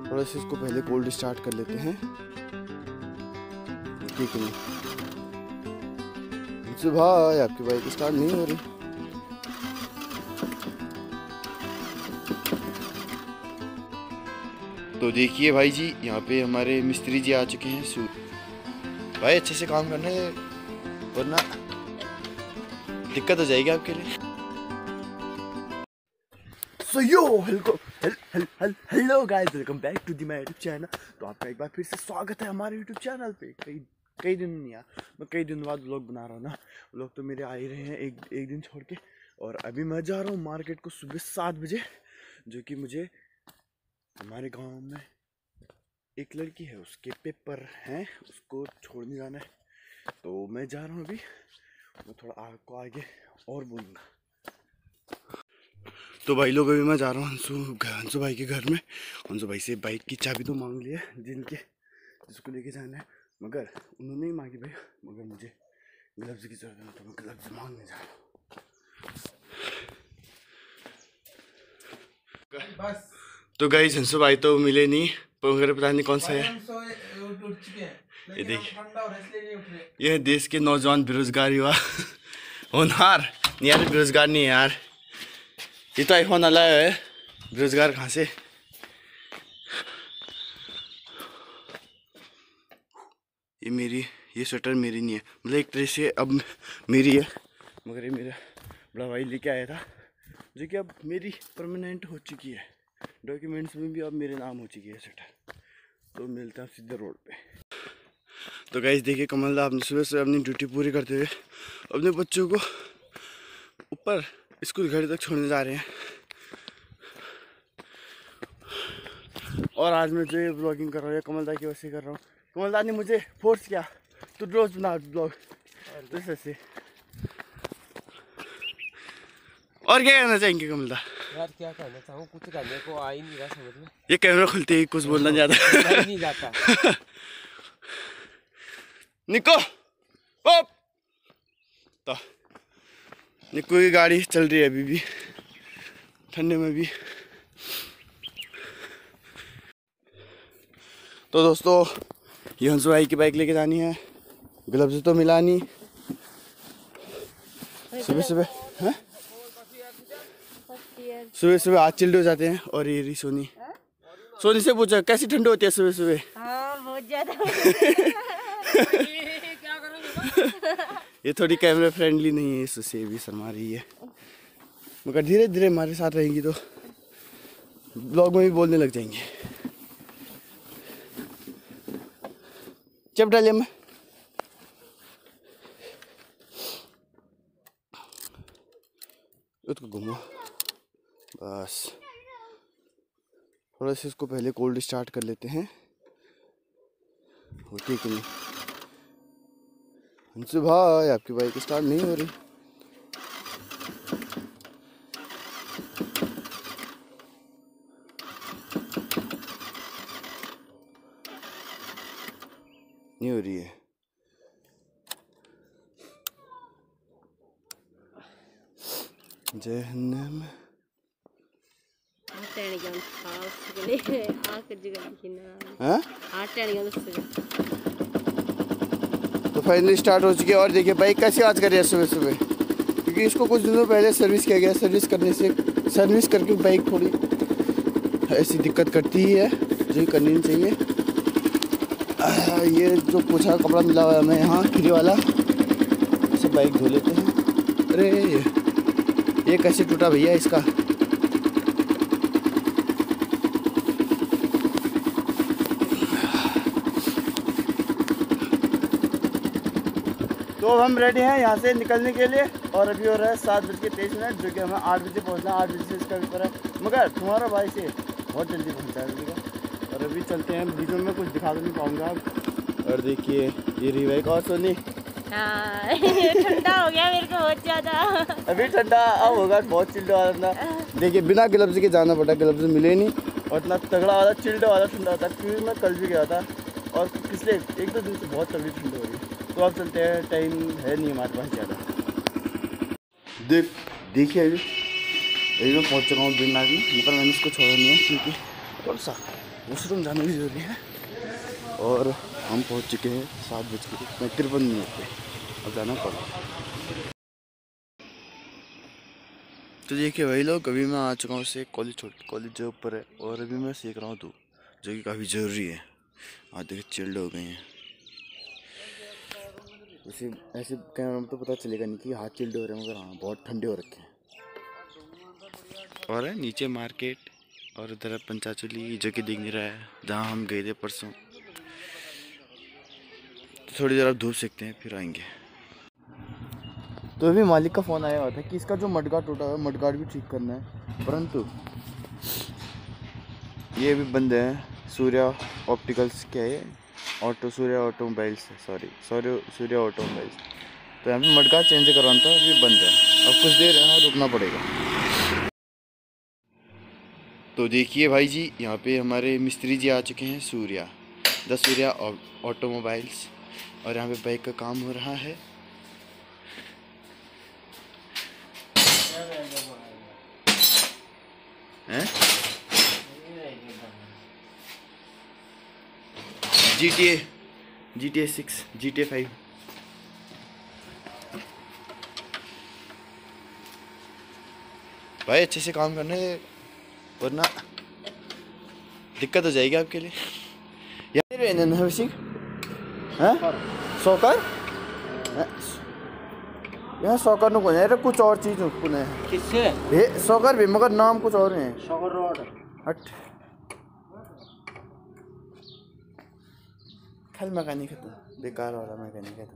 थोड़ा सा इसको पहले कोल्ड स्टार्ट कर लेते हैं, ठीक है। भाई आपकी बाइक स्टार्ट नहीं हो रही। तो देखिए भाई जी, यहाँ पे हमारे मिस्त्री जी आ चुके हैं। भाई अच्छे से काम करना है वरना दिक्कत हो जाएगी आपके लिए। So yo hello guys, welcome back to the my YouTube channel. तो आपका एक बार फिर से स्वागत है हमारे यूट्यूब चैनल पे। कई दिन नहीं यार, मैं कई दिन बाद व्लॉग बना रहा हूँ ना। व्लॉग तो मेरे आ ही रहे हैं एक दिन छोड़ के। और अभी मैं जा रहा हूँ मार्केट को सुबह 7 बजे, जो कि मुझे हमारे गांव में एक लड़की है, उसके पेपर हैं, उसको छोड़ने जाना है। तो मैं जा रहा हूँ अभी। मैं थोड़ा आपको आगे और बोलूँगा। तो भाई लोग, अभी मैं जा रहा हूँ हंसू भाई के घर में। हंसू भाई से बाइक की चाबी तो मांग ली है, जिसको लेके जाना है, मगर उन्होंने ही मांगी भाई। मगर मुझे ग्लव्स की जरूरत है, तो मैं ग्लव्स मांगने जा रहा हूँ। तो गाइस, हंसू भाई तो मिले नहीं, पर पता नहीं कौन सा है। ये देखिए, यह देश के नौजवान बेरोजगार युवा होनहार यार, बेरोजगार नहीं है यार, ये तो आईफोन वाला है, बेरोजगार कहाँ से। ये स्वेटर मेरी नहीं है, मतलब एक तरह से अब मेरी है, मगर ये मेरा बड़ा भाई लेके आया था, जो कि अब मेरी परमानेंट हो चुकी है। डॉक्यूमेंट्स में भी अब मेरे नाम हो चुकी है स्वेटर। तो मिलता है सीधे रोड पे। तो गाइस देखिए, कमल दा आपने सुबह से अपनी ड्यूटी पूरी करते हुए अपने बच्चों को ऊपर स्कूल घर तक छोड़ने जा रहे हैं। और आज मैं जो ये ब्लॉगिंग कर रहा हूँ, कमल दा की वजह से कर रहा हूँ। कमल दा ने मुझे फोर्स किया, तो रोज बना ब्लॉग जैसे से। और क्या कहना चाहेंगे कमल दा? यार क्या कहना चाहूँ, कुछ करने को आ ही नहीं रहा समझ में। ये कैमरा खुलते ही कुछ बोलना ज्यादा नहीं जाता। निको पॉप। तो निको की गाड़ी चल रही है अभी भी, ठंडे में भी। तो दोस्तों, ये हंसू भाई की बाइक लेके जानी है। ग्लव्स तो मिला नहीं सुबह हैं, सुबह आज चिल्ड हो जाते हैं। और ये रही सोनी से पूछा कैसी ठंड होती है सुबह? हाँ, बहुत ज्यादा। ये थोड़ी कैमरा फ्रेंडली नहीं है, इससे भी शर्मा रही है, मगर धीरे धीरे हमारे साथ रहेंगी तो ब्लॉग में भी बोलने लग जाएंगे। चप डालिए मैं। उसको घूमो बस, थोड़ा सा इसको पहले कोल्ड स्टार्ट कर लेते हैं, होती है कि नहीं। हंसू भाई आपकी बाइक स्टार्ट नहीं हो रही। नहीं हो रही है। जहन्नम तो फाइनली स्टार्ट हो चुकी है। और देखिए बाइक कैसी आवाज़ कर रही है सुबह सुबह, क्योंकि इसको कुछ दिनों पहले सर्विस किया गया। सर्विस करके बाइक थोड़ी ऐसी दिक्कत करती ही है, जो करनी नहीं चाहिए। ये जो पोछा कपड़ा मिला हुआ है हमें यहाँ फ्री वाला, इसे बाइक धो लेते हैं। अरे ये कैसे टूटा भैया इसका? तो अब हम रेडी हैं यहाँ से निकलने के लिए। और अभी हो रहा है 7:23, जो कि हमें 8 बजे पहुँचना। 8 बजे से इसका पेपर है, मगर तुम्हारा भाई से बहुत जल्दी पहुँचा है। और अभी चलते हैं, वीडियो में कुछ दिखा तो नहीं पाऊँगा अब। और देखिए ये रही बाइक। और सोनी ठंडा हो गया मेरे को बहुत ज्यादा। अभी ठंडा अब होगा, बहुत चिल्ड वाला। देखिए बिना ग्लव्स के जाना पड़ा, ग्लव्स मिले नहीं। और इतना तगड़ा वाला चिल्ड वाला ठंडा होता, क्योंकि मैं कल भी गया था और पिछले 1-2 दिन से बहुत तगड़ी ठंड हो रही है। तो अब चलते हैं, टाइम है नहीं हमारे पास ज़्यादा। देखिए अभी मैं पहुँच चुका हूँ दिननाग में, मगर मैंने इसको छोड़ा नहीं है, क्योंकि थोड़ा सा वॉशरूम जाना भी जरूरी है। और हम पहुंच चुके हैं 7:53 पे। अब जाना पड़ा। तो देखिए वही लोग, अभी मैं आ चुका हूँ से कॉलेज जो ऊपर है, और अभी मैं सीख रहा हूँ दूध, जो कि काफ़ी ज़रूरी है। आज देखिए चिल्ड हो गए हैं। ऐसे ऐसे कैमरा में तो पता चलेगा नहीं कि हाथ चिल्ड हो रहे हैं, मगर हाँ बहुत ठंडे हो रखे हैं। और है नीचे मार्केट, और उधर पंचाचली जो कि दिख नहीं रहा है, जहाँ हम गए थे परसों। तो थोड़ी देर अब धूप सेकते हैं, फिर आएंगे। तो अभी मालिक का फ़ोन आया हुआ था कि इसका जो मडगार्ड टूटा हुआ है, मडगार्ड भी ठीक करना है, परंतु ये भी बंद है। सूर्या ऑप्टिकल्स क्या है, सूर्या ऑटोमोबाइल्स, सूर्या ऑटोमोबाइल्स। तो यहाँ पे मडगार्ड चेंज करवाना था, अभी बंद है। अब कुछ देर यहाँ रुकना पड़ेगा। तो देखिए भाई जी, यहाँ पे हमारे मिस्त्री जी आ चुके हैं, सूर्या ऑटोमोबाइल्स, और यहाँ पे बाइक का काम हो रहा है। हैं? GTA 6, GTA 5। भाई अच्छे से काम करने, वरना दिक्कत हो जाएगी आपके लिए। यार सॉकर यहाँ सॉकर नु है, कुछ और चीज है किससे सॉकर भी, मगर नाम कुछ और है। सॉकर रोड हट खल मैकेनिक है, तो बेकार वाला मैकेनिक है। तो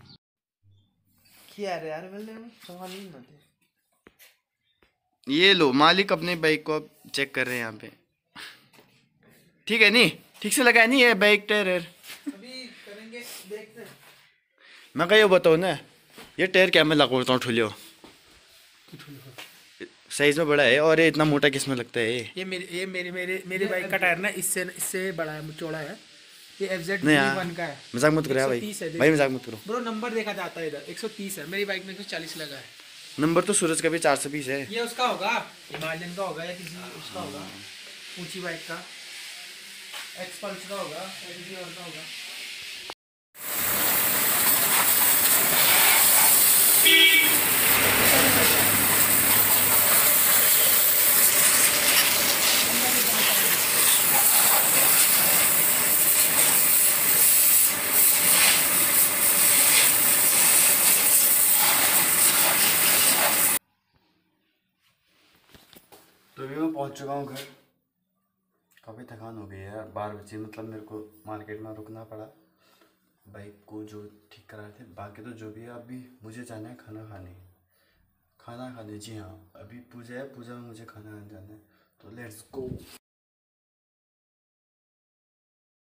क्या यार बोले सवाल नहीं होते। ये लो, मालिक अपने बाइक को चेक कर रहे हैं यहाँ पे। ठीक है नहीं, ठीक से लगाया नहीं है बाइक टायर। अभी करेंगे, देखते हैं। मैं क्या बताऊँ ना, ये टायर क्या मैं लगाता हूँ ठुलियो, साइज में बड़ा है, और ये इतना मोटा किस में लगता है। ये मेरी बाइक का टायर ना इससे बड़ा है, चौड़ा है। ये FZ नहीं 1 का है। मजाक मत करो भाई मजाक मत करो ब्रो। नंबर देखा जाता है इधर 130 है, मेरी बाइक में 140 लगा है। नंबर तो सूरज का भी 420 है। ये उसका होगा, हिमालयन का होगा, या किसी उसका होगा, ऊंची बाइक का, एक्सपल्स का होगा, या किसी और का होगा। तो अभी मैं पहुंच चुका हूँ घर। काफ़ी थकान हो गई है यार, 12 बजे मतलब मेरे को मार्केट में रुकना पड़ा बाइक को जो ठीक करा थे। बाकी तो जो भी है, अभी मुझे जाना है खाना खाने। जी हाँ, अभी पूजा है, पूजा में मुझे खाना खाने जाना है, तो लेट्स गो।